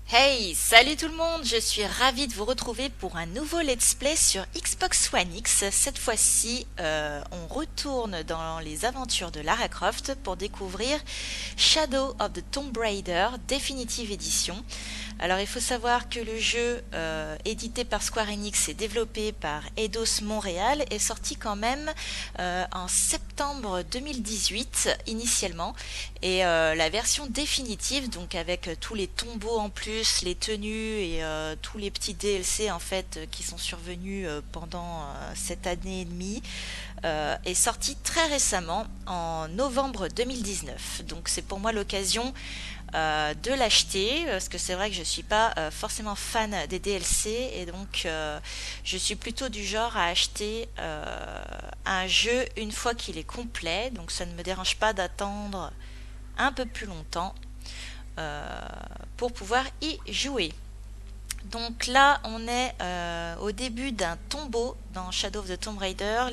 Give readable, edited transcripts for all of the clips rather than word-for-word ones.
Hey, salut tout le monde, je suis ravie de vous retrouver pour un nouveau let's play sur Xbox One X. Cette fois-ci, on retourne dans les aventures de Lara Croft pour découvrir Shadow of the Tomb Raider Definitive Edition. Alors il faut savoir que le jeu, édité par Square Enix et développé par Eidos Montréal, est sorti quand même en septembre 2018 initialement, et la version définitive, donc avec tous les tombeaux en plus, les tenues et tous les petits DLC en fait qui sont survenus pendant cette année et demie, est sortie très récemment en novembre 2019. Donc c'est pour moi l'occasion de l'acheter, parce que c'est vrai que je suis pas forcément fan des DLC, et donc je suis plutôt du genre à acheter un jeu une fois qu'il est complet, donc ça ne me dérange pas d'attendre un peu plus longtemps euh, pour pouvoir y jouer. Donc là, on est au début d'un tombeau dans Shadow of the Tomb Raider.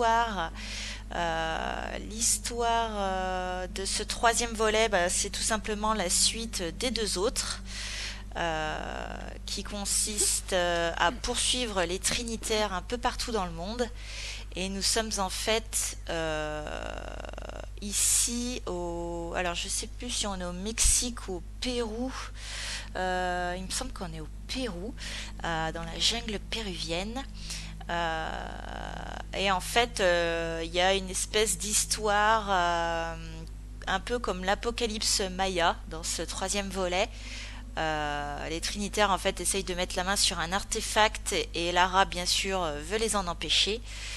L'histoire de ce troisième volet, bah, c'est tout simplement la suite des deux autres, qui consiste à poursuivre les Trinitaires un peu partout dans le monde. Et nous sommes en fait ici au... Alors je sais plus si on est au Mexique ou au Pérou. Il me semble qu'on est au Pérou, dans la jungle péruvienne. Et en fait, il y a une espèce d'histoire, un peu comme l'apocalypse maya dans ce troisième volet. Les Trinitaires en fait essayent de mettre la main sur un artefact, et Lara bien sûr veut les en empêcher.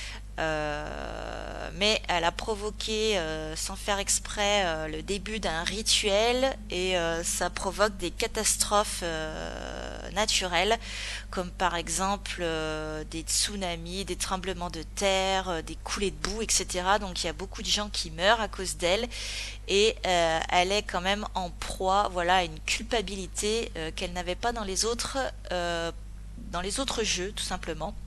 Mais elle a provoqué, sans faire exprès, le début d'un rituel, et ça provoque des catastrophes naturelles, comme par exemple des tsunamis, des tremblements de terre, des coulées de boue, etc. Donc il y a beaucoup de gens qui meurent à cause d'elle, et elle est quand même en proie, voilà, à une culpabilité qu'elle n'avait pas dans les autres jeux, tout simplement.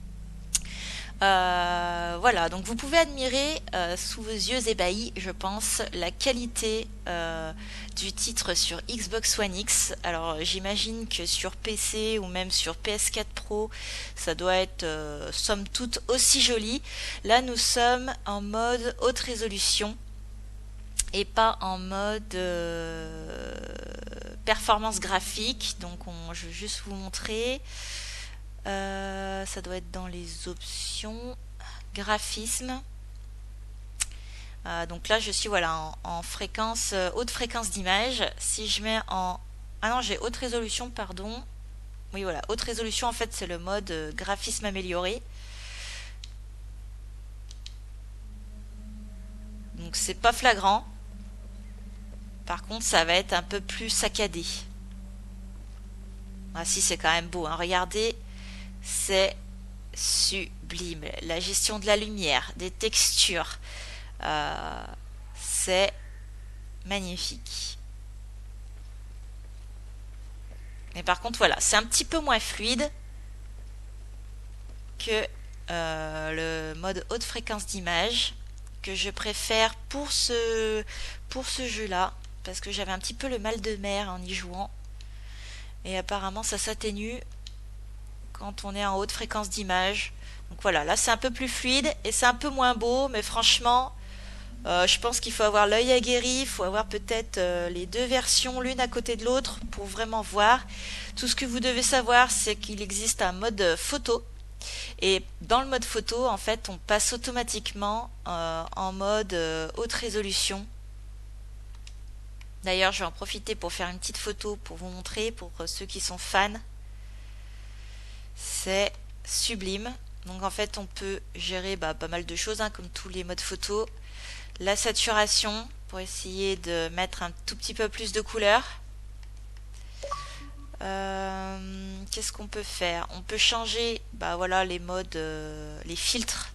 Voilà, donc vous pouvez admirer sous vos yeux ébahis, je pense, la qualité du titre sur Xbox One X. Alors j'imagine que sur PC ou même sur PS4 Pro, ça doit être somme toute aussi joli. Là, nous sommes en mode haute résolution et pas en mode performance graphique. Donc je vais juste vous montrer. Ça doit être dans les options graphisme. Donc là, je suis voilà en fréquence, haute fréquence d'image. Si je mets en... Ah non, j'ai haute résolution, pardon. Oui, voilà, haute résolution, en fait, c'est le mode graphisme amélioré. Donc c'est pas flagrant. Par contre, ça va être un peu plus saccadé. Ah si, c'est quand même beau, hein. Regardez, c'est sublime. La gestion de la lumière, des textures, euh, c'est magnifique. Mais par contre, voilà, c'est un petit peu moins fluide que le mode haute fréquence d'image, que je préfère pour ce jeu-là, parce que j'avais un petit peu le mal de mer en y jouant. Et apparemment, ça s'atténue quand on est en haute fréquence d'image. Donc voilà, là c'est un peu plus fluide et c'est un peu moins beau, mais franchement, je pense qu'il faut avoir l'œil aguerri, il faut avoir peut-être les deux versions l'une à côté de l'autre pour vraiment voir. Tout ce que vous devez savoir, c'est qu'il existe un mode photo. Et dans le mode photo, en fait, on passe automatiquement en mode haute résolution. D'ailleurs, je vais en profiter pour faire une petite photo pour vous montrer, pour ceux qui sont fans. C'est sublime. Donc en fait, on peut gérer pas mal de choses, hein, comme tous les modes photo. La saturation, pour essayer de mettre un tout petit peu plus de couleur. Qu'est-ce qu'on peut faire? On peut changer voilà, les modes, les filtres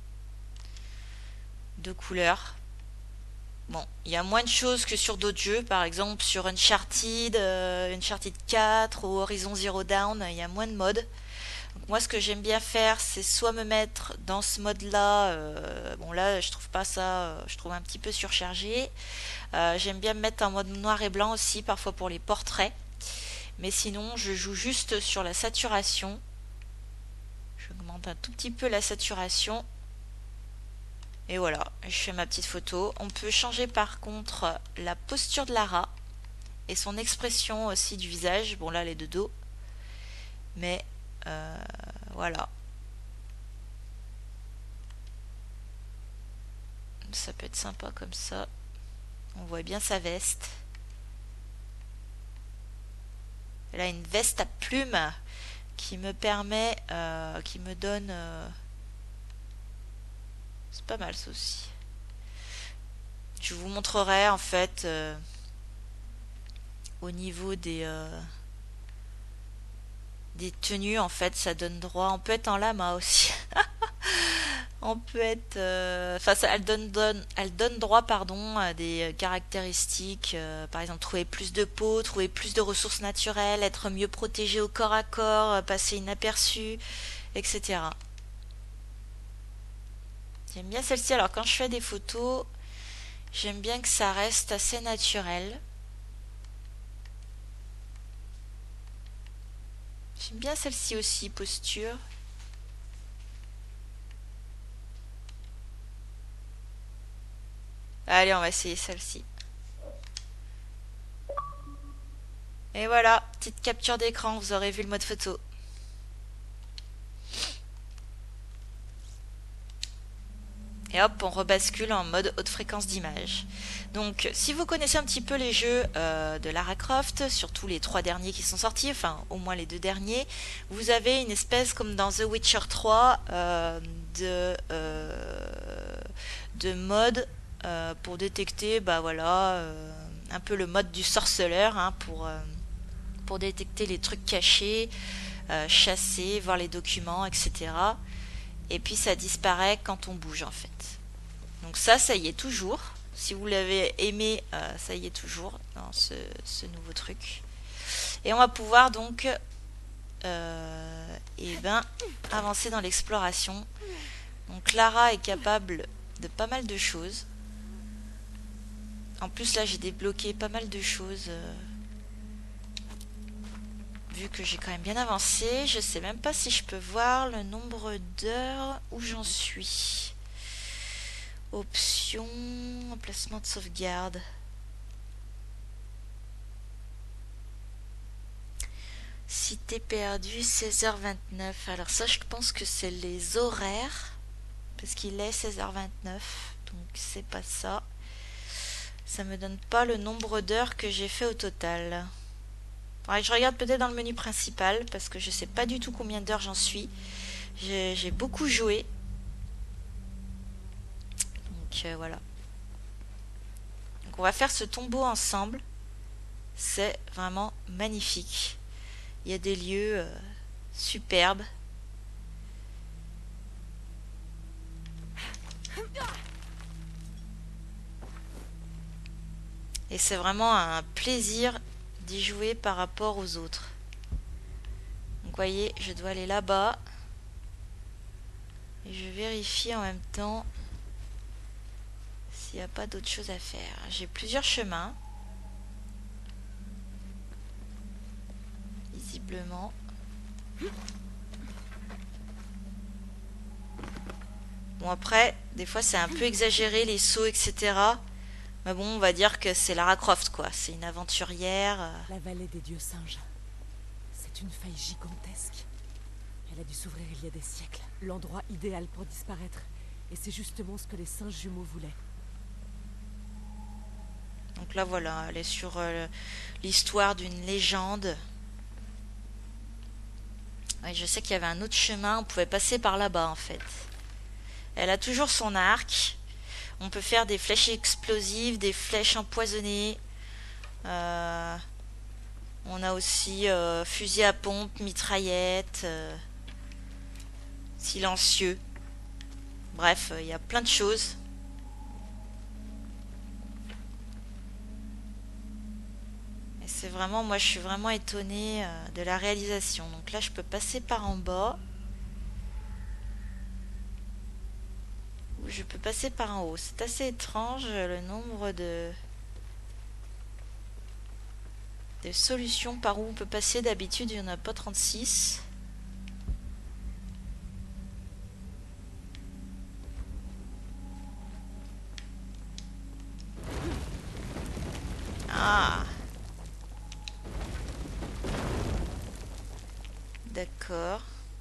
de couleur. Bon, il y a moins de choses que sur d'autres jeux, par exemple sur Uncharted 4 ou Horizon Zero Dawn, il y a moins de modes. Donc moi, ce que j'aime bien faire, c'est soit me mettre dans ce mode-là. Bon là, je trouve pas ça, je trouve un petit peu surchargé. J'aime bien me mettre en mode noir et blanc aussi, parfois pour les portraits. Mais sinon, je joue juste sur la saturation. J'augmente un tout petit peu la saturation. Et voilà, je fais ma petite photo. On peut changer par contre la posture de Lara et son expression aussi du visage. Bon là, elle est de dos. Mais voilà. Ça peut être sympa comme ça. On voit bien sa veste. Elle a une veste à plumes qui me permet, qui me donne... c'est pas mal ça aussi. Je vous montrerai en fait au niveau des tenues, en fait, ça donne droit. On peut être en lama aussi. On peut être, enfin, elle donne droit, pardon, à des caractéristiques, par exemple, trouver plus de peau, trouver plus de ressources naturelles, être mieux protégé au corps à corps, passer inaperçu, etc. J'aime bien celle-ci. Alors, quand je fais des photos, j'aime bien que ça reste assez naturel. J'aime bien celle-ci aussi, posture. Allez, on va essayer celle-ci. Et voilà, petite capture d'écran, vous aurez vu le mode photo. Et hop, on rebascule en mode haute fréquence d'image. Donc, si vous connaissez un petit peu les jeux de Lara Croft, surtout les 3 derniers qui sont sortis, enfin au moins les 2 derniers, vous avez une espèce comme dans The Witcher 3 de mode pour détecter, bah voilà, un peu le mode du sorceleur, hein, pour détecter les trucs cachés, chasser, voir les documents, etc. Et puis ça disparaît quand on bouge en fait. Donc ça y est toujours. Si vous l'avez aimé, ça y est toujours dans ce nouveau truc. Et on va pouvoir donc avancer dans l'exploration. Donc Lara est capable de pas mal de choses. En plus là j'ai débloqué pas mal de choses. Vu que j'ai quand même bien avancé, je sais même pas si je peux voir le nombre d'heures où j'en suis. Option, emplacement de sauvegarde. Cité perdue, 16h29. Alors ça, je pense que c'est les horaires. Parce qu'il est 16h29. Donc c'est pas ça. Ça me donne pas le nombre d'heures que j'ai fait au total. Faudrait que je regarde peut-être dans le menu principal. Parce que je sais pas du tout combien d'heures j'en suis. J'ai beaucoup joué. Donc voilà. Donc on va faire ce tombeau ensemble. C'est vraiment magnifique. Il y a des lieux superbes. Et c'est vraiment un plaisir d'y jouer par rapport aux autres. Donc vous voyez, je dois aller là-bas. Et je vérifie en même temps s'il n'y a pas d'autre chose à faire. J'ai plusieurs chemins. Visiblement. Bon après, des fois c'est un peu exagéré les sauts, etc. Mais bon, on va dire que c'est Lara Croft, quoi. C'est une aventurière. La vallée des dieux singes. C'est une faille gigantesque. Elle a dû s'ouvrir il y a des siècles. L'endroit idéal pour disparaître. Et c'est justement ce que les singes jumeaux voulaient. Donc là, voilà, elle est sur l'histoire d'une légende. Ouais, je sais qu'il y avait un autre chemin, on pouvait passer par là-bas, en fait. Elle a toujours son arc. On peut faire des flèches explosives, des flèches empoisonnées. On a aussi fusil à pompe, mitraillette, silencieux. Bref, il y a plein de choses. Et c'est vraiment, moi je suis vraiment étonnée de la réalisation. Donc là je peux passer par en bas. Ou je peux passer par en haut. C'est assez étrange le nombre des Des solutions par où on peut passer, d'habitude il n'y en a pas 36. Ah, d'accord.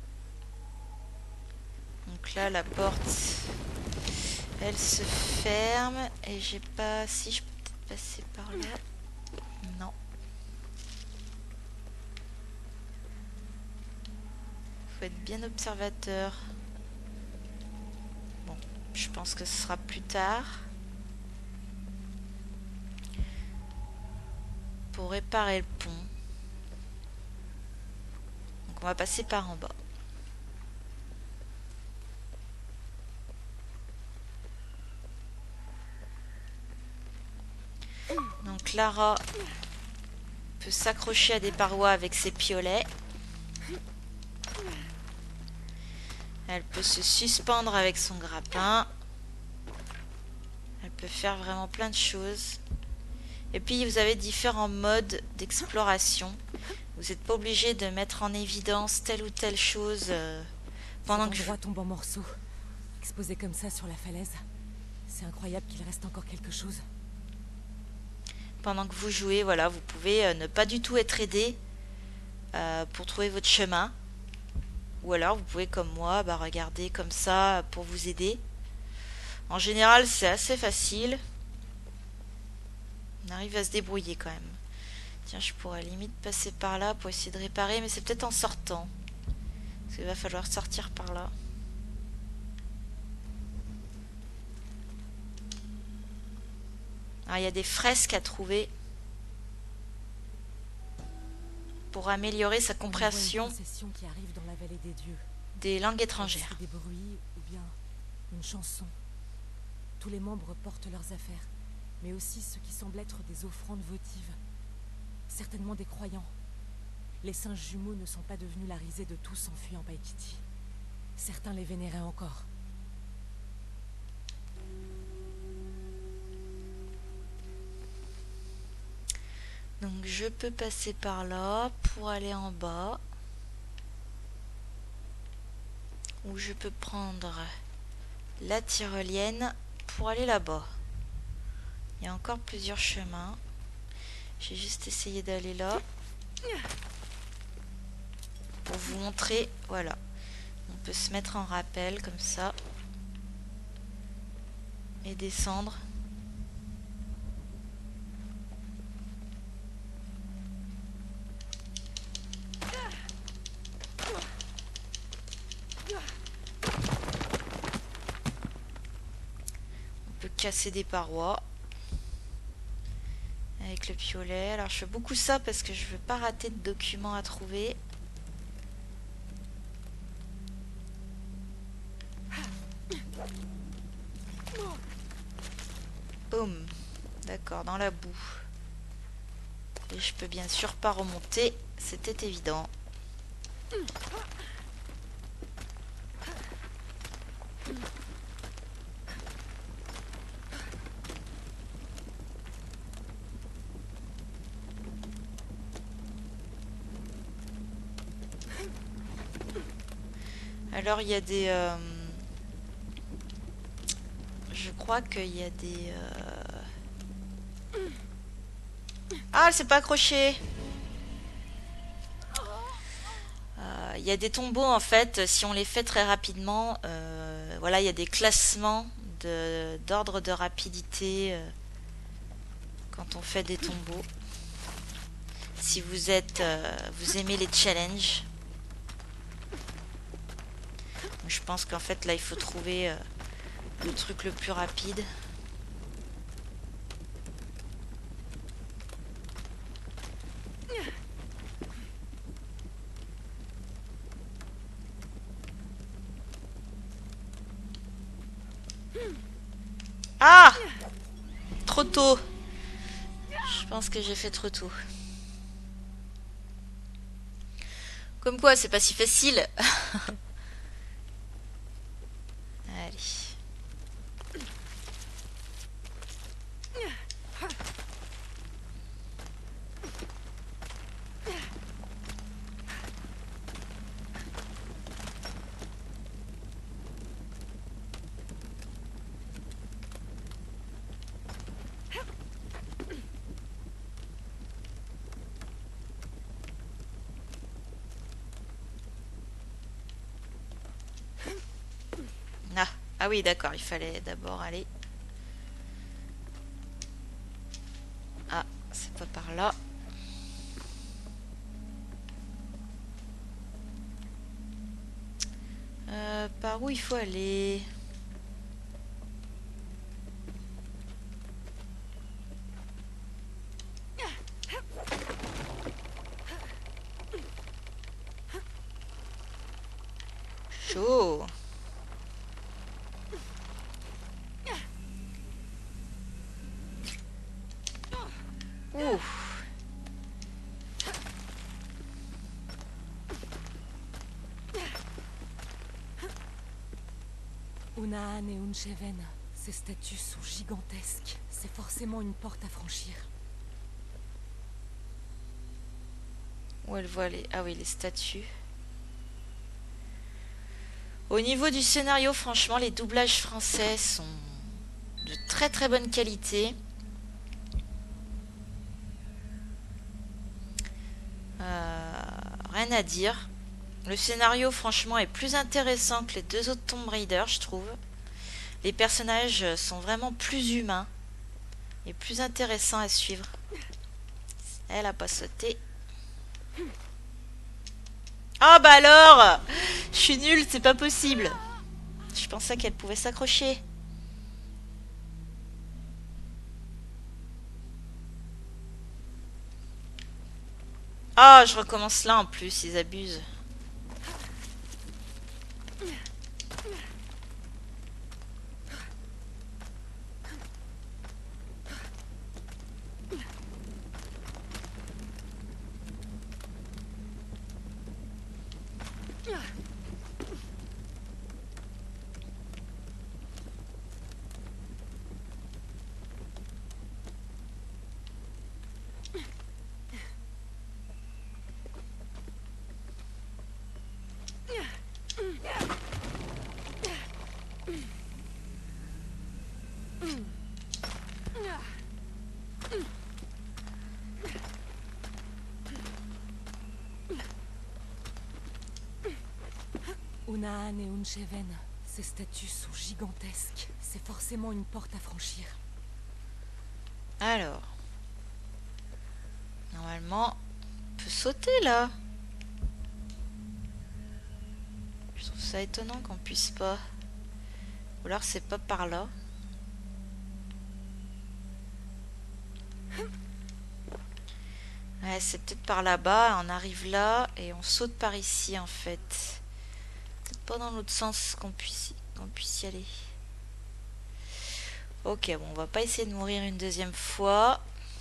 Donc là la porte elle se ferme et j'ai pas... Si je peux peut-être passer par là. Non. Faut être bien observateur. Bon, je pense que ce sera plus tard. Pour réparer le pont. Donc on va passer par en bas. Donc Lara peut s'accrocher à des parois avec ses piolets. Elle peut se suspendre avec son grappin. Elle peut faire vraiment plein de choses. Et puis vous avez différents modes d'exploration. Vous n'êtes pas obligé de mettre en évidence telle ou telle chose pendant que l'endroit tombe en morceaux, exposé comme ça sur la falaise. C'est incroyable qu'il reste encore quelque chose. pendant que vous jouez, voilà, vous pouvez ne pas du tout être aidé pour trouver votre chemin. Ou alors vous pouvez comme moi regarder comme ça pour vous aider. En général c'est assez facile. On arrive à se débrouiller quand même. Tiens, je pourrais limite passer par là pour essayer de réparer, mais c'est peut-être en sortant. Parce qu'il va falloir sortir par là. Alors, il y a des fresques à trouver pour améliorer sa compréhension qui arrive dans la vallée des dieux. Des langues étrangères. Des bruits ou bien une chanson. Tous les membres portent leurs affaires, mais aussi ce qui semble être des offrandes votives. Certainement des croyants. Les singes jumeaux ne sont pas devenus la risée de tous en fuyant Paititi. Certains les vénéraient encore. Donc je peux passer par là pour aller en bas. Ou je peux prendre la tyrolienne pour aller là-bas. Il y a encore plusieurs chemins. J'ai juste essayé d'aller là. Pour vous montrer, voilà. On peut se mettre en rappel comme ça. Et descendre. On peut casser des parois. Avec le piolet. Alors je fais beaucoup ça parce que je veux pas rater de documents à trouver. Boum. D'accord, dans la boue. Et je peux bien sûr pas remonter. C'était évident. Alors il y a des... je crois qu'il y a des... Ah, elle s'est pas accrochée. Il y a des tombeaux en fait, si on les fait très rapidement, voilà, il y a des classements d'ordre de rapidité quand on fait des tombeaux. Si vous êtes, vous aimez les challenges. Donc, je pense qu'en fait là il faut trouver le truc le plus rapide. Ah! Trop tôt. Je pense que j'ai fait trop tôt. Comme quoi, c'est pas si facile. Allez. Ah oui, d'accord, il fallait d'abord aller... Ah, c'est pas par là. Par où il faut aller? Chaud. Ouh. Unaan et Uncheven, ces statues sont gigantesques. C'est forcément une porte à franchir. Où elle voit les... Ah oui, les statues. Au niveau du scénario, franchement, les doublages français sont de très très bonne qualité. Rien à dire. Le scénario, franchement, est plus intéressant que les deux autres Tomb Raider, je trouve. Les personnages sont vraiment plus humains et plus intéressants à suivre. Elle a pas sauté. Ah bah alors! Je suis nulle, c'est pas possible. Je pensais qu'elle pouvait s'accrocher. Ah, je recommence là en plus, ils abusent. Unaan et Uncheven, ces statues sont gigantesques. C'est forcément une porte à franchir. Alors. Normalement, on peut sauter là. Je trouve ça étonnant qu'on puisse pas. Ou alors c'est pas par là. Ouais, c'est peut-être par là-bas. On arrive là et on saute par ici en fait. Peut-être pas dans l'autre sens qu'on puisse y aller. Ok, bon, on va pas essayer de mourir une deuxième fois.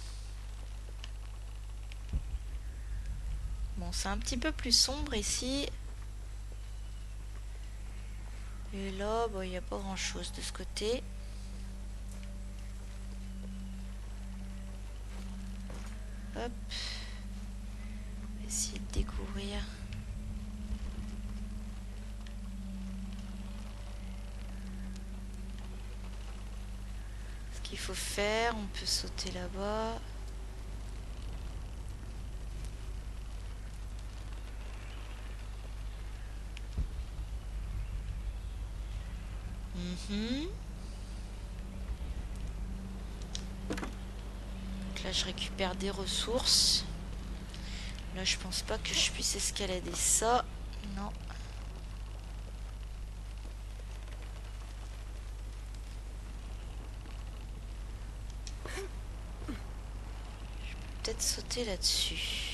Bon, c'est un petit peu plus sombre ici. Et là, il n'y a pas grand-chose de ce côté. Hop. On va essayer de découvrir. Ce qu'il faut faire. On peut sauter là-bas. Donc là, je récupère des ressources. Là, je pense pas que je puisse escalader ça. Non. Je peux peut-être sauter là-dessus.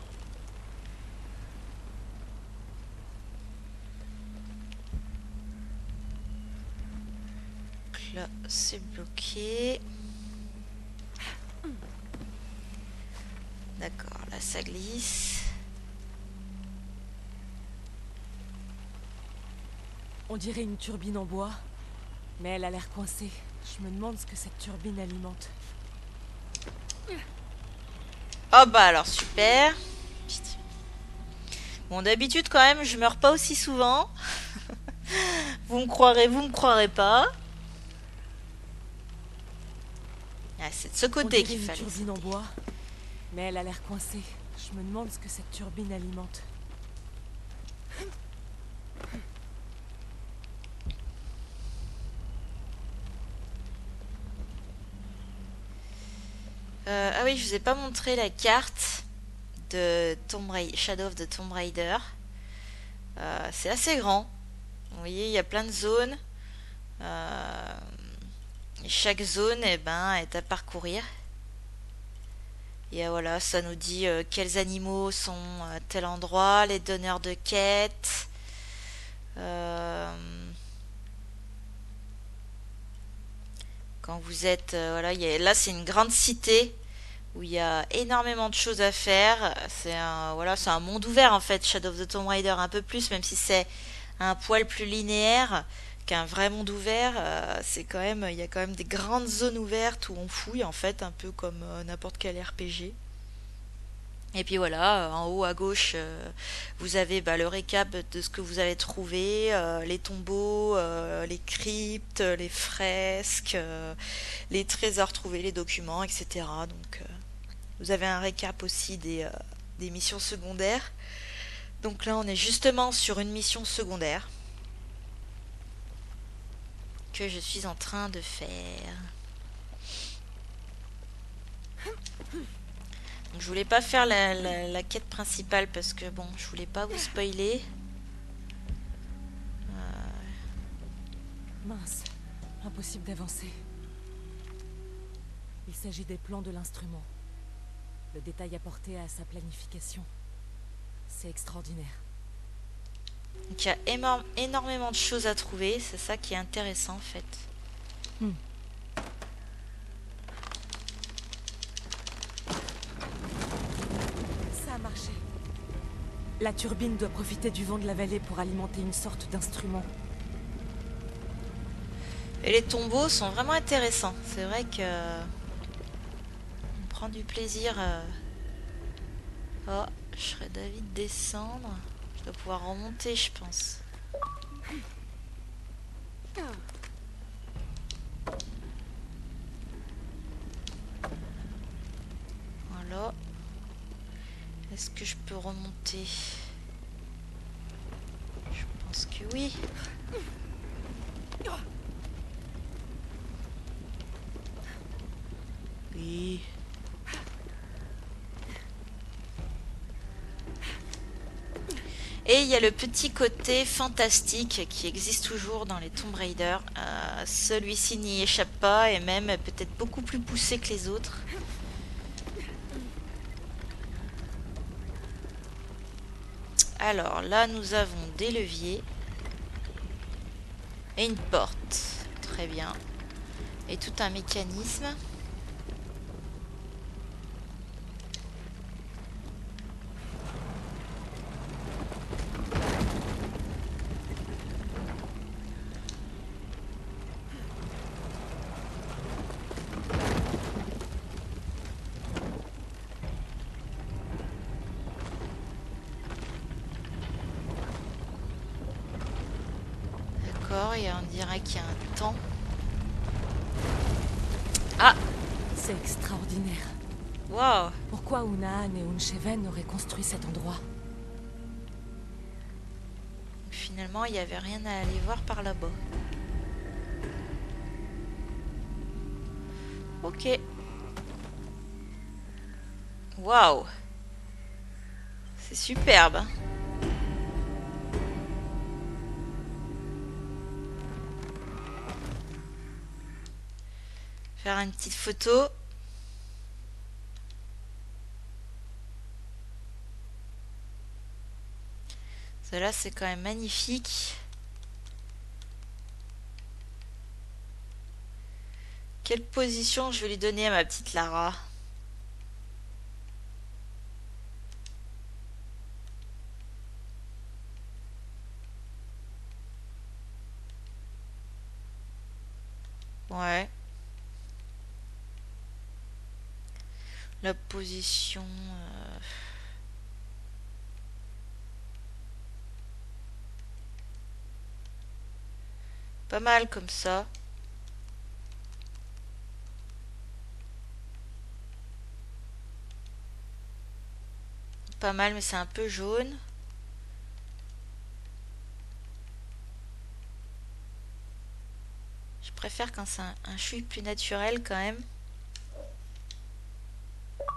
Donc là, c'est bloqué. D'accord, là ça glisse. On dirait une turbine en bois, mais elle a l'air coincée. Je me demande ce que cette turbine alimente. Oh bah alors super. Bon, d'habitude quand même, je meurs pas aussi souvent. Vous me croirez pas. Ah, c'est de ce côté qu'il fallait. On dirait une turbine en bois, mais elle a l'air coincée. Je me demande ce que cette turbine alimente. oui, je vous ai pas montré la carte de Shadow of the Tomb Raider. C'est assez grand. Vous voyez, il y a plein de zones. Euh, et chaque zone, eh ben, est à parcourir. Et voilà, ça nous dit quels animaux sont à tel endroit, les donneurs de quêtes. Euh, quand vous êtes, voilà, là c'est une grande cité où il y a énormément de choses à faire. C'est un monde ouvert en fait, Shadow of the Tomb Raider un peu plus, même si c'est un poil plus linéaire qu'un vrai monde ouvert. Il y a quand même des grandes zones ouvertes où on fouille en fait, un peu comme n'importe quel RPG. Et puis voilà, en haut à gauche, vous avez le récap de ce que vous avez trouvé, les tombeaux, les cryptes, les fresques, les trésors trouvés, les documents, etc. Donc vous avez un récap aussi des missions secondaires. Donc là, on est justement sur une mission secondaire que je suis en train de faire. Donc je voulais pas faire la quête principale parce que bon, je voulais pas vous spoiler. Mince, impossible d'avancer. Il s'agit des plans de l'instrument. Le détail apporté à sa planification. C'est extraordinaire. Donc il y a énormément de choses à trouver, c'est ça qui est intéressant en fait. Ça a marché. La turbine doit profiter du vent de la vallée pour alimenter une sorte d'instrument. Et les tombeaux sont vraiment intéressants. C'est vrai que on prend du plaisir. Oh, je serais d'avis de descendre. Je dois pouvoir remonter, je pense. Voilà. Est-ce que je peux remonter? Je pense que oui. Oui. Et il y a le petit côté fantastique qui existe toujours dans les Tomb Raider. Celui-ci n'y échappe pas et même peut-être beaucoup plus poussé que les autres. Alors là, nous avons des leviers et une porte. Très bien. Et tout un mécanisme. D'accord, et on dirait qu'il y a un temps. Ah! C'est extraordinaire. Waouh! Pourquoi Unaan et Unsheven auraient construit cet endroit? Finalement, il n'y avait rien à aller voir par là-bas. Ok. Waouh! C'est superbe, hein. Faire une petite photo. Cela, c'est quand même magnifique. Quelle position je vais lui donner à ma petite Lara? Ouais. La position... Pas mal comme ça. Pas mal, mais c'est un peu jaune. Je préfère quand c'est un chouï plus naturel quand même.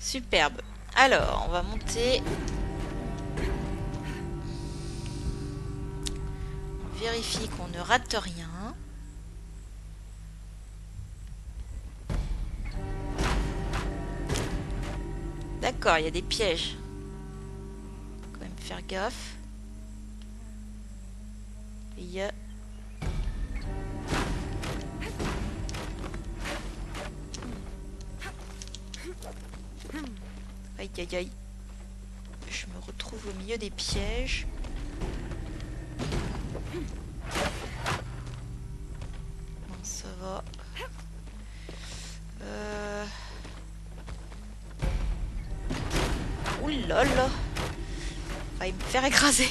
Superbe. Alors, on va monter. On vérifie qu'on ne rate rien. D'accord, il y a des pièges. Faut quand même faire gaffe. Il y a... Aïe aïe aïe. Je me retrouve au milieu des pièges. Bon, ça va. Ouh là là. Va me faire écraser.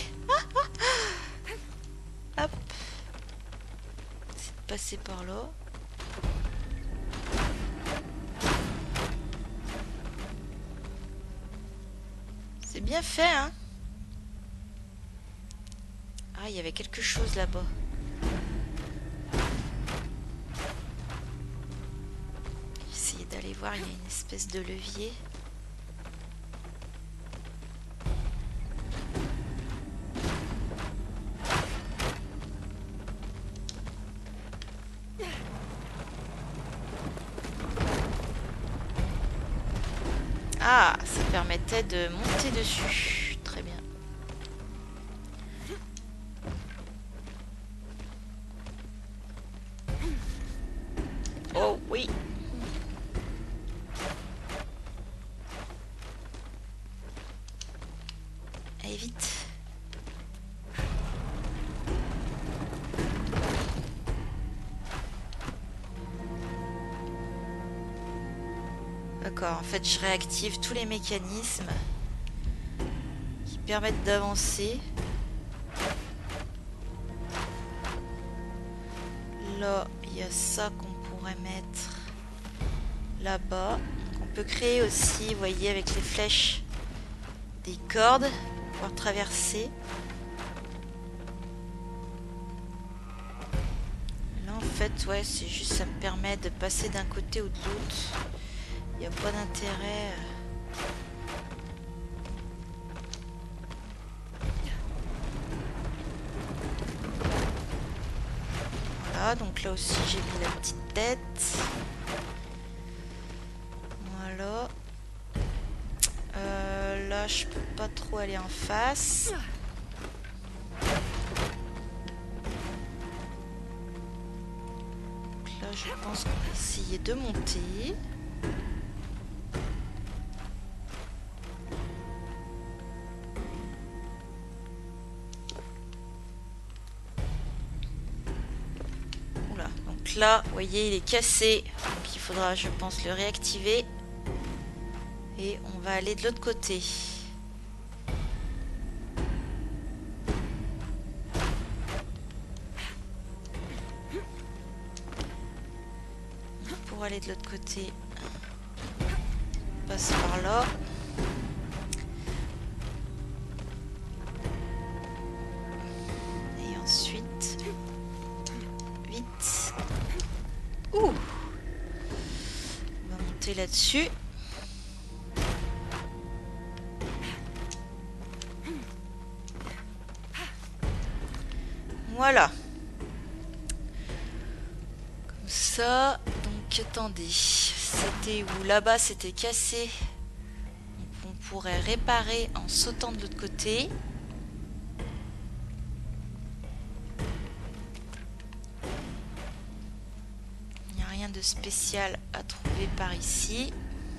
Hop. C'est de passer par là. C'est bien fait, hein. Ah, il y avait quelque chose là-bas. Essayer d'aller voir, il y a une espèce de levier. Ah, ça permettait de monter dessus. Très bien. Oh oui. Allez vite. D'accord, en fait je réactive tous les mécanismes qui permettent d'avancer. Là, il y a ça qu'on pourrait mettre là-bas. Donc on peut créer aussi, vous voyez, avec les flèches, des cordes pour pouvoir traverser. Là en fait, ouais, c'est juste, ça me permet de passer d'un côté ou de l'autre. Il n'y a pas d'intérêt. Voilà, donc là aussi j'ai mis la petite tête. Voilà. Là je peux pas trop aller en face. Donc là je pense qu'on va essayer de monter. Donc là, vous voyez, il est cassé. Donc il faudra, je pense, le réactiver. Et on va aller de l'autre côté. Pour aller de l'autre côté, on passe par là. Et ensuite, vite. Ouh! On va monter là-dessus. Voilà. Comme ça. Donc attendez. C'était où? Là-bas c'était cassé. Donc, on pourrait réparer en sautant de l'autre côté. Il n'y a rien de spécial à trouver par ici.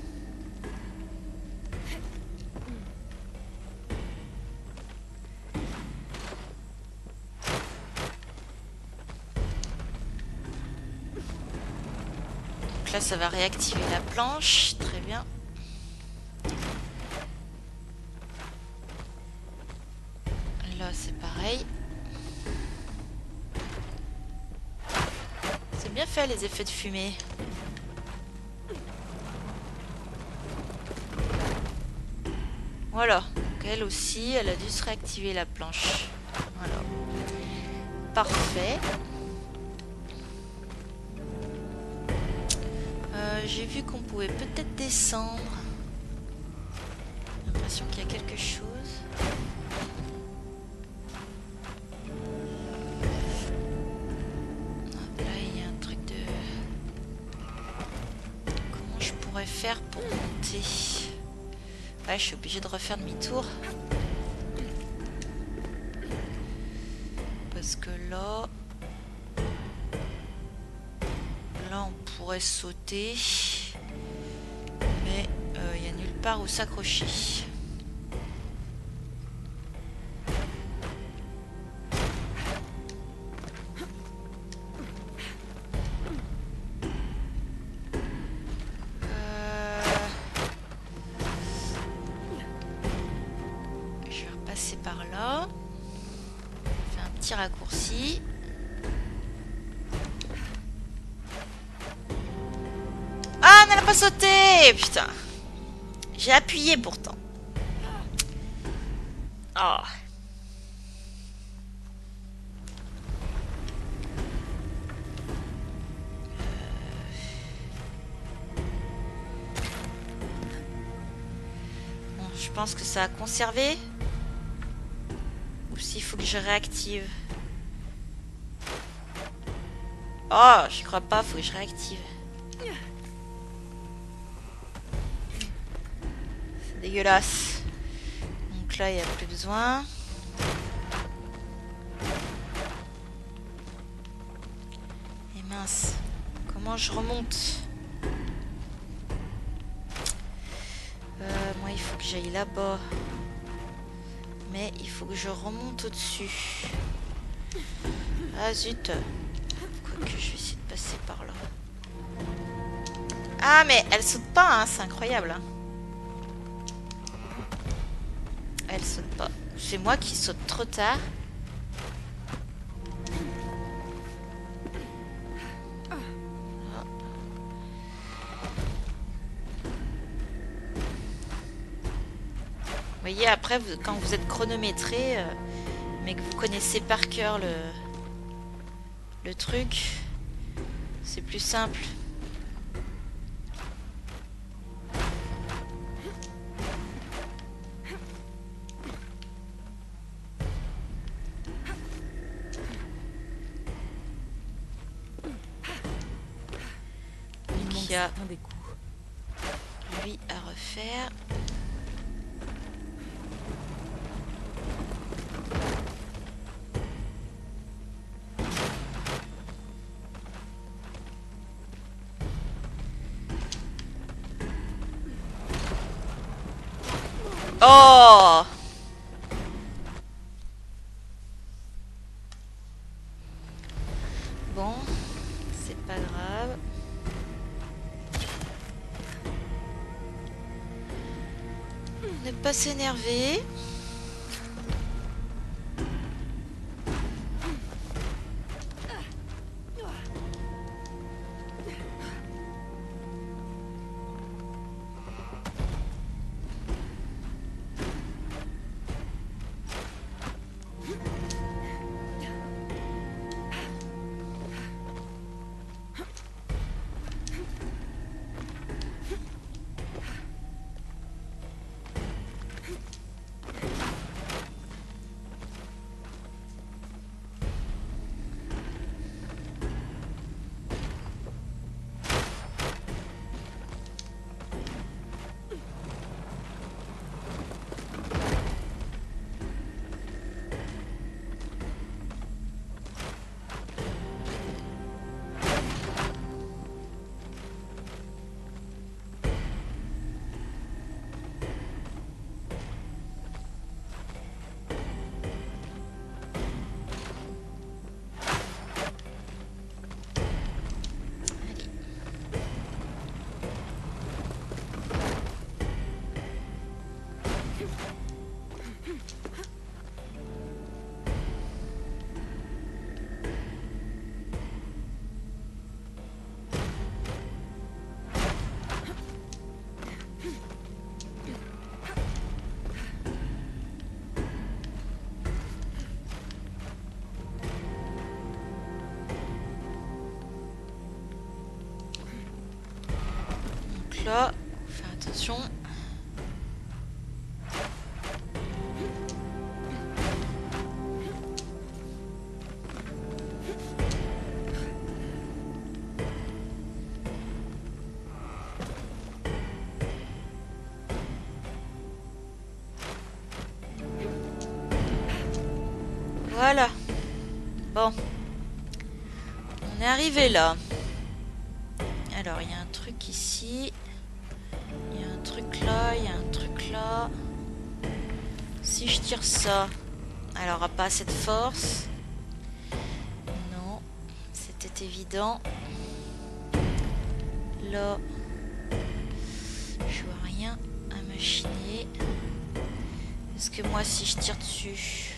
Là ça va réactiver la planche, très bien. Là c'est pareil. C'est bien fait les effets de fumée. Voilà, donc elle aussi, elle a dû se réactiver la planche. Voilà. Parfait. J'ai vu qu'on pouvait peut-être descendre. l'impression qu'il y a quelque chose. Là, il y a un truc de... Comment je pourrais faire pour monter? Ouais, je suis obligée de refaire demi-tour. Parce que là... Là, on pourrait sauter. Mais il n'y a nulle part où s'accrocher. Je vais repasser par là. Je fais un petit raccourci. Ah, elle n'a pas sauté! Putain. J'ai appuyé pourtant. Oh. Bon, je pense que ça a conservé. Ou s'il faut que je réactive. Oh, j'y crois pas, faut que je réactive. C'est dégueulasse. Donc là, il n'y a plus besoin. Et mince, comment je remonte? Moi, il faut que j'aille là-bas. Mais il faut que je remonte au-dessus. Ah zut. Quoique, je vais essayer de passer par là. Ah, mais elle saute pas, hein, c'est incroyable. Hein. Elle saute pas. C'est moi qui saute trop tard. Vous voyez, après, quand vous êtes chronométré, mais que vous connaissez par cœur le truc, c'est plus simple. Donc il y a lui à refaire. Oh! Bon, c'est pas grave. Ne pas s'énerver. Donc là, faire attention. Voilà. Bon. On est arrivé là. Alors, il y a un truc ici. Il y a un truc là. Il y a un truc là. Si je tire ça, elle aura pas assez de force. Non. C'était évident. Là. Je vois rien à machiner. Est-ce que moi, si je tire dessus,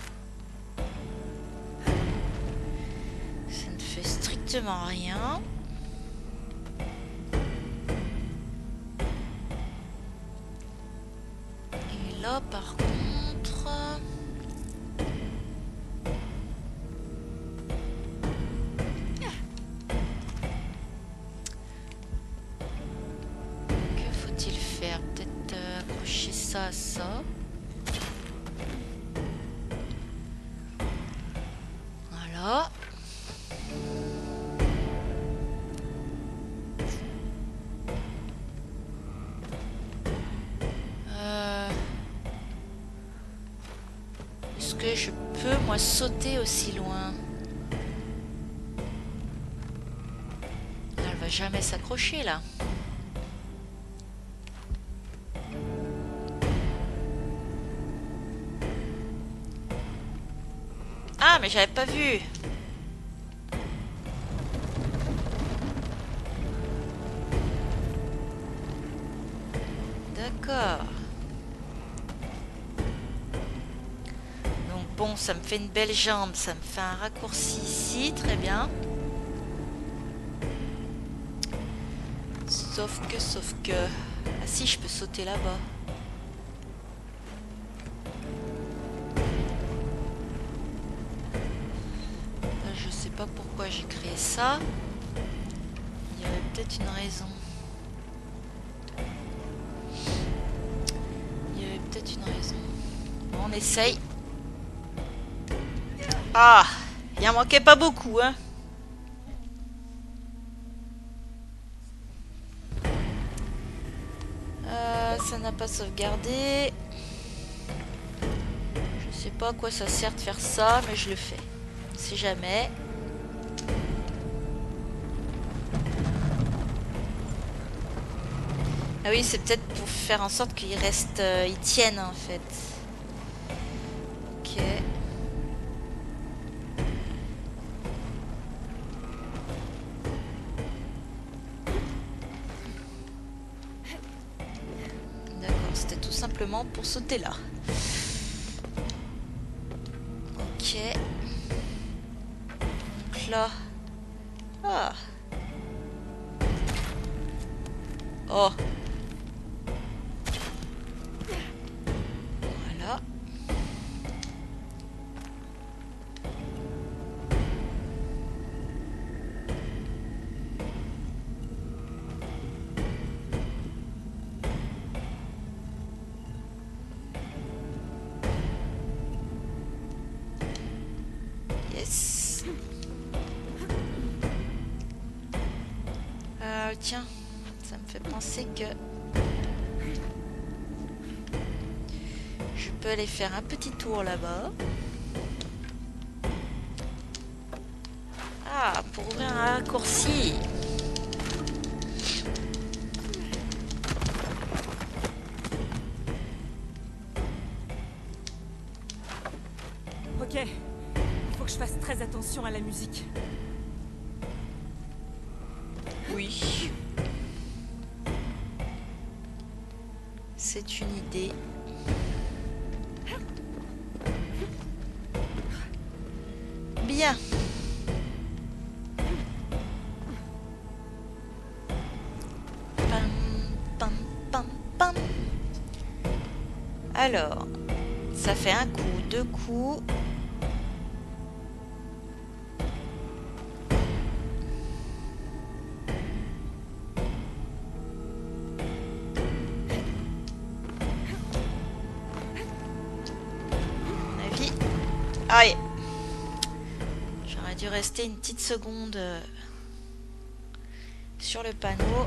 ça ne fait strictement rien. Et là, par contre... Que faut-il faire? Peut-être accrocher ça à ça. Voilà. Est-ce que je peux, moi, sauter aussi loin? Elle va jamais s'accrocher, là. Ah, mais j'avais pas vu. D'accord. Donc bon, ça me fait une belle jambe, ça me fait un raccourci ici, très bien. Sauf que... Ah si, je peux sauter là-bas. Je sais pas pourquoi j'ai créé ça. Il y avait peut-être une raison. Il y avait peut-être une raison. Bon, on essaye. Ah, il en manquait pas beaucoup, hein. Ça n'a pas sauvegardé. Je sais pas à quoi ça sert de faire ça, mais je le fais. Si jamais. Ah oui, c'est peut-être pour faire en sorte qu'ils restent... ils tiennent, en fait. Ok. D'accord, c'était tout simplement pour sauter là. Ok. Donc là... Ah. Oh. Voilà. Yes. Tiens, ça me fait penser que je peux aller faire un petit tour là-bas. Ah, pour ouvrir un raccourci. Ok, il faut que je fasse très attention à la musique. Oui. C'est une idée. Bien. Pam, pam, pam, pam. Alors, ça fait un coup, deux coups. Aïe. J'aurais dû rester une petite seconde sur le panneau.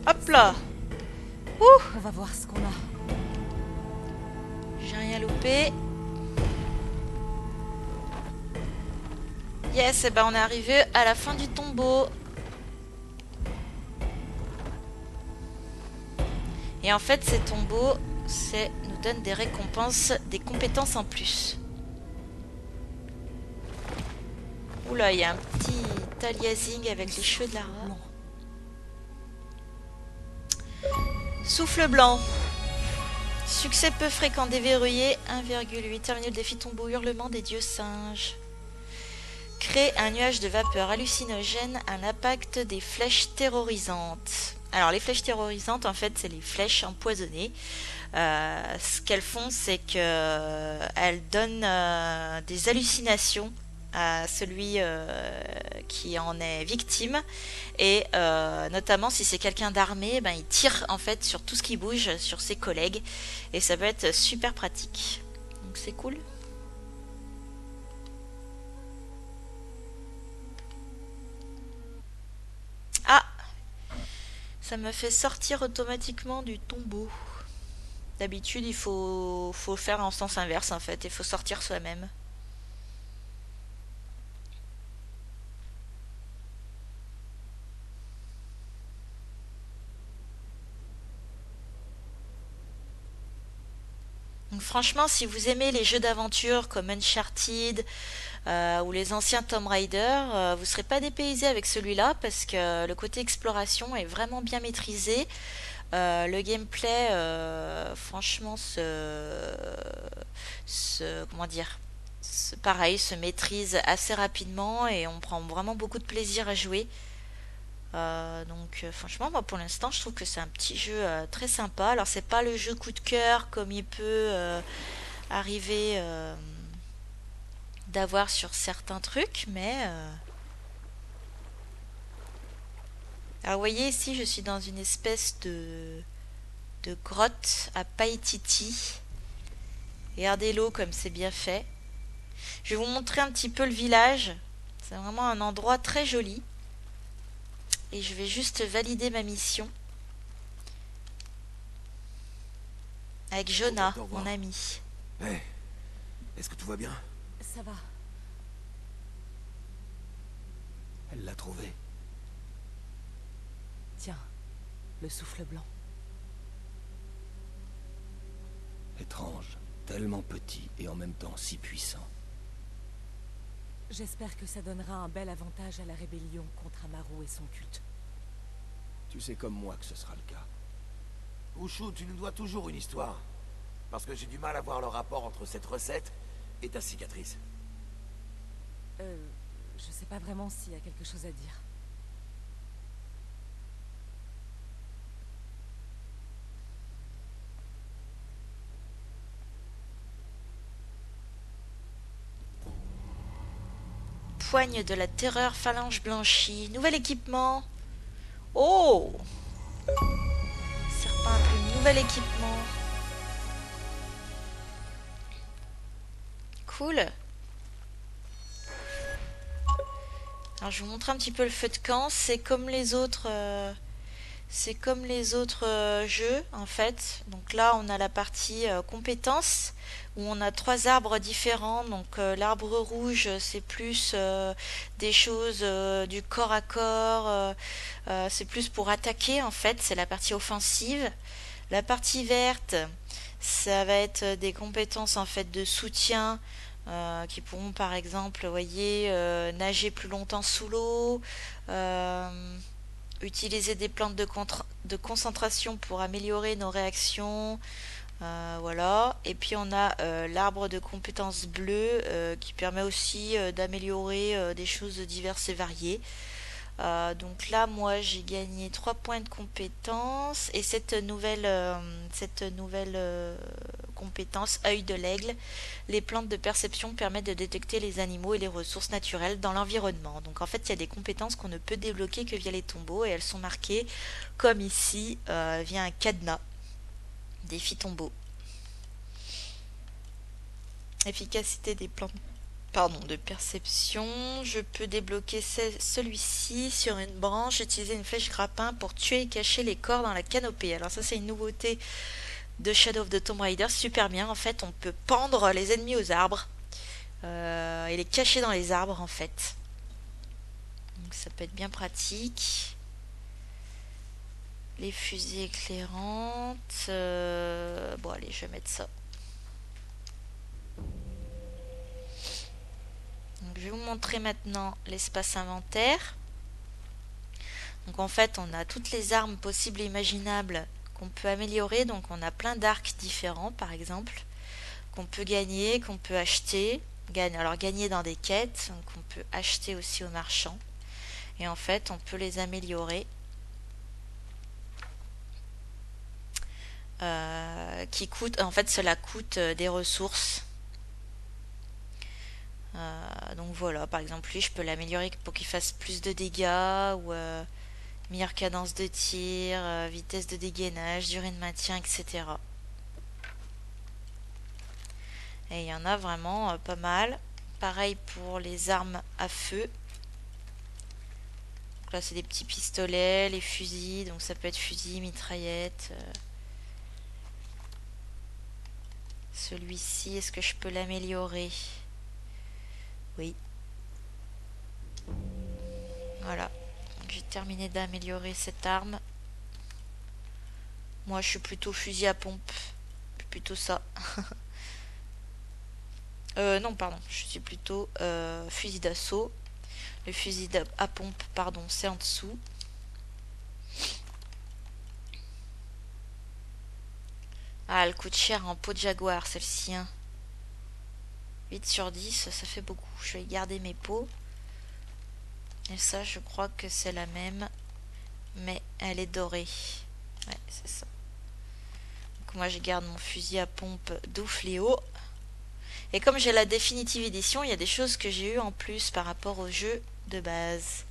Hop là. On va voir ce qu'on a. J'ai rien loupé. Yes, et ben on est arrivé à la fin du tombeau. Et en fait, ces tombeaux, nous donnent des récompenses, des compétences en plus. Oula, il y a un petit aliasing avec les cheveux de Lara. Souffle blanc. Succès peu fréquent déverrouillé. 1,8. Terminé le défi tombeau hurlement des dieux singes. Crée un nuage de vapeur hallucinogène à l'impact des flèches terrorisantes. Alors les flèches terrorisantes, en fait, c'est les flèches empoisonnées. Ce qu'elles font, c'est qu'elles donnent des hallucinations à celui qui en est victime, et notamment si c'est quelqu'un d'armé, ben, il tire en fait sur tout ce qui bouge, sur ses collègues, et ça peut être super pratique. Donc c'est cool. Ah, ça me fait sortir automatiquement du tombeau. D'habitude, il faut faire en sens inverse en fait, il faut sortir soi-même. Donc franchement, si vous aimez les jeux d'aventure comme Uncharted ou les anciens Tomb Raider, vous ne serez pas dépaysé avec celui-là parce que le côté exploration est vraiment bien maîtrisé. Le gameplay, franchement, comment dire, pareil, se maîtrise assez rapidement et on prend vraiment beaucoup de plaisir à jouer. Donc franchement, moi pour l'instant, je trouve que c'est un petit jeu très sympa. Alors c'est pas le jeu coup de cœur comme il peut arriver d'avoir sur certains trucs, mais alors vous voyez ici, je suis dans une espèce de grotte à Paititi. Regardez l'eau comme c'est bien fait. Je vais vous montrer un petit peu le village. C'est vraiment un endroit très joli. Et je vais juste valider ma mission avec Jonah, mon ami. Hey, est-ce que tout va bien? Ça va. Elle l'a trouvé. Tiens, le souffle blanc. Étrange, tellement petit et en même temps si puissant. J'espère que ça donnera un bel avantage à la rébellion contre Amaru et son culte. Tu sais comme moi que ce sera le cas. Ushu, tu nous dois toujours une histoire. Parce que j'ai du mal à voir le rapport entre cette recette et ta cicatrice. Je sais pas vraiment s'il y a quelque chose à dire. Poigne de la terreur, phalange blanchie. Nouvel équipement. Oh, serpent à plume, nouvel équipement. Cool. Alors je vous montre un petit peu le feu de camp. C'est comme les autres jeux en fait. Donc là on a la partie compétences où on a 3 arbres différents. Donc l'arbre rouge c'est plus des choses du corps à corps, c'est plus pour attaquer en fait, c'est la partie offensive. La partie verte ça va être des compétences en fait de soutien, qui pourront par exemple, vous voyez, nager plus longtemps sous l'eau, utiliser des plantes de concentration pour améliorer nos réactions, voilà. Et puis on a l'arbre de compétences bleues qui permet aussi d'améliorer des choses diverses et variées. Donc là, moi, j'ai gagné 3 points de compétence et cette nouvelle compétence, œil de l'aigle, les plantes de perception permettent de détecter les animaux et les ressources naturelles dans l'environnement. Donc en fait, il y a des compétences qu'on ne peut débloquer que via les tombeaux et elles sont marquées comme ici via un cadenas. Défi tombeau. Efficacité des plantes Pardon, de perception. Je peux débloquer celui-ci sur une branche, utiliser une flèche grappin pour tuer et cacher les corps dans la canopée. Alors ça c'est une nouveauté de Shadow of the Tomb Raider, super bien. En fait, on peut pendre les ennemis aux arbres et les cacher dans les arbres en fait. Donc ça peut être bien pratique. Les fusées éclairantes. Bon allez, je vais mettre ça. Donc, je vais vous montrer maintenant l'espace inventaire. Donc en fait, on a toutes les armes possibles et imaginables qu'on peut améliorer. Donc on a plein d'arcs différents par exemple, qu'on peut gagner, qu'on peut acheter. Alors gagner dans des quêtes, donc on peut acheter aussi aux marchands. Et en fait, on peut les améliorer. Qui coûte, en fait, cela coûte des ressources. Donc voilà, par exemple, lui, je peux l'améliorer pour qu'il fasse plus de dégâts ou meilleure cadence de tir, vitesse de dégainage, durée de maintien, etc. Et il y en a vraiment pas mal. Pareil pour les armes à feu. Donc là, c'est des petits pistolets, les fusils. Donc ça peut être fusil, mitraillette. Celui-ci, est-ce que je peux l'améliorer? Oui. Voilà. J'ai terminé d'améliorer cette arme. Moi, je suis plutôt fusil à pompe. Plutôt ça. Non, pardon. Je suis plutôt fusil d'assaut. Le fusil à pompe, pardon, c'est en dessous. Ah, elle coûte cher en peau de jaguar, celle-ci. Hein. 8 sur 10, ça fait beaucoup. Je vais garder mes peaux. Et ça, je crois que c'est la même. Mais elle est dorée. Ouais, c'est ça. Donc moi, je garde mon fusil à pompe Doufléo. Et comme j'ai la définitive édition, il y a des choses que j'ai eues en plus par rapport au jeu de base.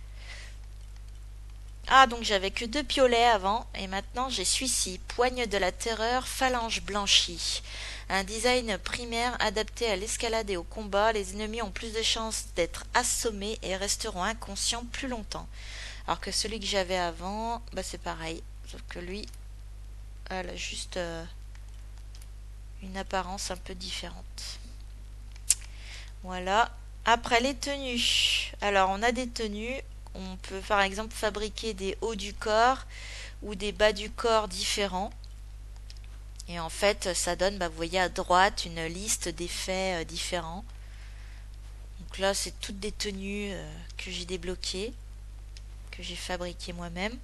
Ah, donc j'avais que 2 piolets avant, et maintenant j'ai celui-ci, Poigne de la terreur, phalange blanchie. Un design primaire adapté à l'escalade et au combat, les ennemis ont plus de chances d'être assommés et resteront inconscients plus longtemps. Alors que celui que j'avais avant, bah c'est pareil, sauf que lui, elle a juste une apparence un peu différente. Voilà. Après les tenues. Alors on a des tenues. On peut par exemple fabriquer des hauts du corps ou des bas du corps différents. Et en fait, ça donne, bah, vous voyez à droite, une liste d'effets différents. Donc là, c'est toutes des tenues que j'ai débloquées, que j'ai fabriquées moi-même.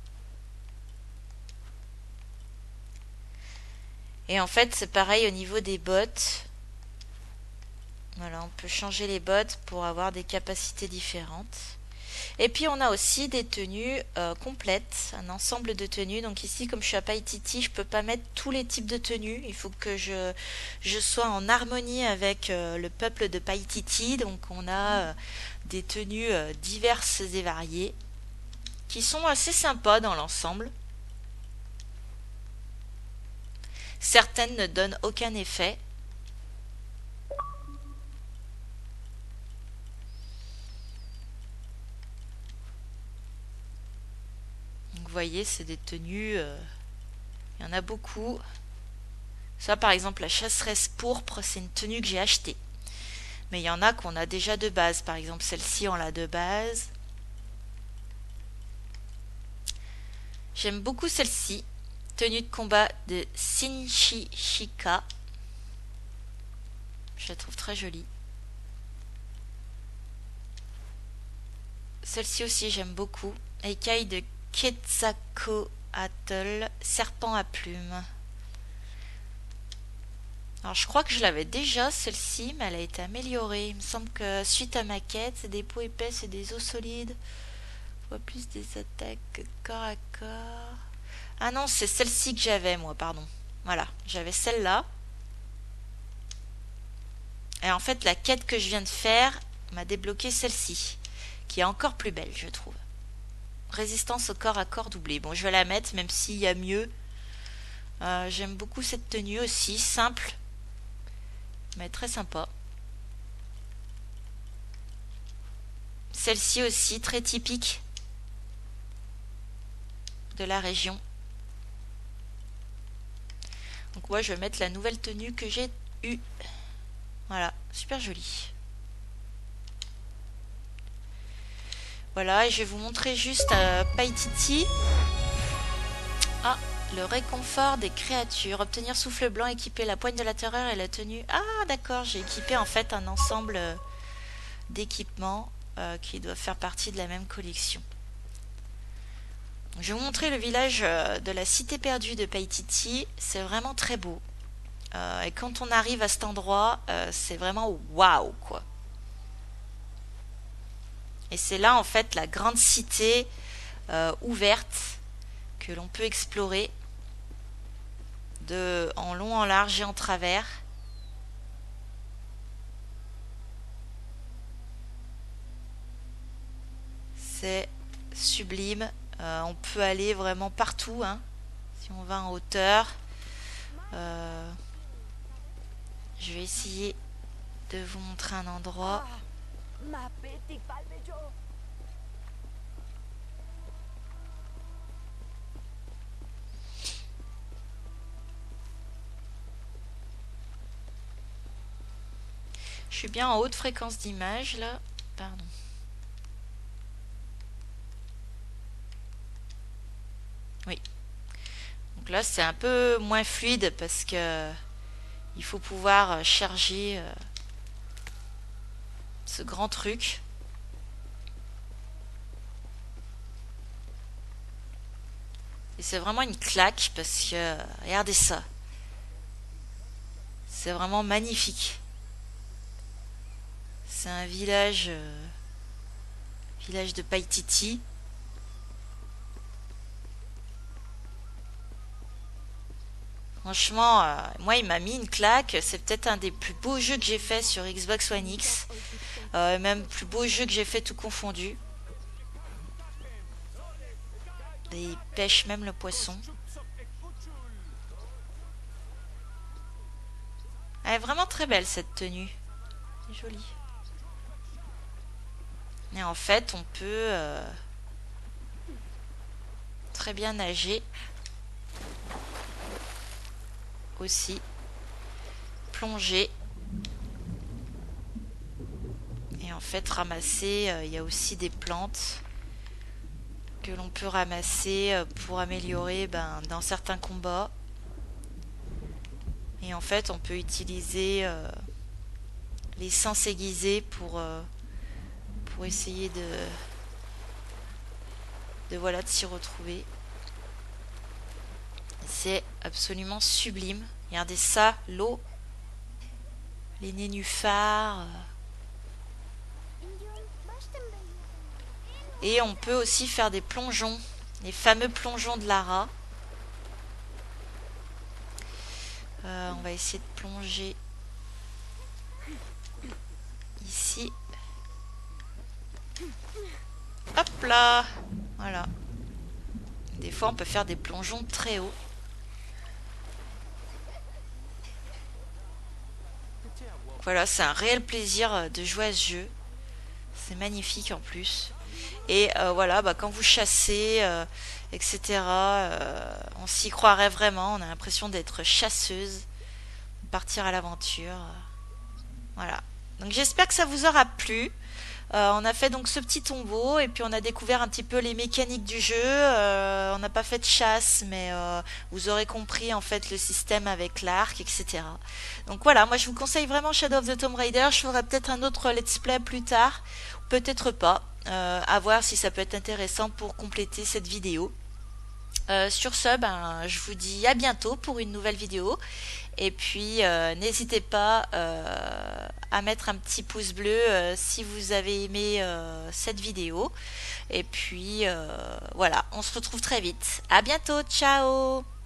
Et en fait, c'est pareil au niveau des bottes. Voilà, on peut changer les bottes pour avoir des capacités différentes. Et puis on a aussi des tenues complètes, un ensemble de tenues. Donc ici, comme je suis à Paititi, je peux pas mettre tous les types de tenues. Il faut que je sois en harmonie avec le peuple de Paititi. Donc on a des tenues diverses et variées qui sont assez sympas dans l'ensemble. Certaines ne donnent aucun effet. Vous voyez, c'est des tenues, il y en a beaucoup. Ça, par exemple, la chasseresse pourpre, c'est une tenue que j'ai achetée. Mais il y en a qu'on a déjà de base. Par exemple, celle-ci, on l'a de base. J'aime beaucoup celle-ci. Tenue de combat de Shinshika. Je la trouve très jolie. Celle-ci aussi, j'aime beaucoup. Écaille de Quetzalcoatl, serpent à plumes. Alors je crois que je l'avais déjà celle-ci, mais elle a été améliorée. Il me semble que suite à ma quête, c'est des peaux épaisses et des os solides. Je vois plus des attaques corps à corps. Ah non, c'est celle-ci que j'avais moi, pardon. Voilà, j'avais celle-là. Et en fait, la quête que je viens de faire m'a débloqué celle-ci, qui est encore plus belle, je trouve. Résistance au corps à corps doublée. Bon, je vais la mettre, même s'il y a mieux. J'aime beaucoup cette tenue aussi, simple, mais très sympa. Celle-ci aussi, très typique de la région. Donc moi, je vais mettre la nouvelle tenue que j'ai eue. Voilà, super jolie. Voilà, et je vais vous montrer juste Paititi. Ah, le réconfort des créatures. Obtenir souffle blanc, équiper la poigne de la terreur et la tenue. Ah, d'accord, j'ai équipé en fait un ensemble d'équipements qui doivent faire partie de la même collection. Je vais vous montrer le village de la cité perdue de Paititi. C'est vraiment très beau. Et quand on arrive à cet endroit, c'est vraiment waouh, quoi. Et c'est là en fait la grande cité ouverte que l'on peut explorer en long, en large et en travers. C'est sublime. On peut aller vraiment partout, hein, si on va en hauteur. Je vais essayer de vous montrer un endroit. Je suis bien en haute fréquence d'image là. Pardon. Oui. Donc là c'est un peu moins fluide parce que il faut pouvoir charger ce grand truc. Et c'est vraiment une claque parce que regardez ça. C'est vraiment magnifique. C'est un village de Paititi. Franchement, moi il m'a mis une claque. C'est peut-être un des plus beaux jeux que j'ai fait sur Xbox One X. Même plus beau jeu que j'ai fait tout confondu. Et il pêche même le poisson. Elle est vraiment très belle cette tenue. C'est joli. Et en fait, on peut très bien nager aussi, plonger. Et en fait, ramasser, il y a aussi des plantes que l'on peut ramasser pour améliorer dans certains combats. Et en fait, on peut utiliser les sens aiguisés pour essayer de s'y retrouver. C'est absolument sublime. Regardez ça, l'eau, les nénuphars. Et on peut aussi faire des plongeons, les fameux plongeons de Lara. On va essayer de plonger ici. Hop là, voilà. Des fois on peut faire des plongeons très hauts. Voilà, c'est un réel plaisir de jouer à ce jeu. C'est magnifique en plus. Et voilà, quand vous chassez, etc., on s'y croirait vraiment. On a l'impression d'être chasseuse, de partir à l'aventure. Voilà. Donc j'espère que ça vous aura plu. On a fait donc ce petit tombeau et puis on a découvert un petit peu les mécaniques du jeu. On n'a pas fait de chasse, mais vous aurez compris en fait le système avec l'arc, etc. Donc voilà, moi je vous conseille vraiment Shadow of the Tomb Raider. Je ferai peut-être un autre let's play plus tard, peut-être pas. À voir si ça peut être intéressant pour compléter cette vidéo. Sur ce, je vous dis à bientôt pour une nouvelle vidéo. Et puis, n'hésitez pas à mettre un petit pouce bleu si vous avez aimé cette vidéo. Et puis, voilà, on se retrouve très vite. À bientôt, ciao!